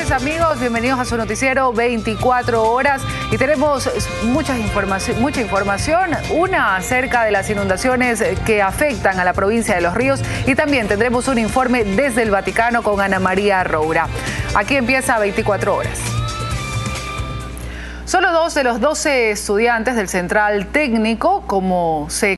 noches, amigos, bienvenidos a su noticiero 24 horas y tenemos mucha información, una acerca de las inundaciones que afectan a la provincia de Los Ríos y también tendremos un informe desde el Vaticano con Ana María Roura. Aquí empieza 24 horas. Solo 2 de los 12 estudiantes del Central Técnico, como se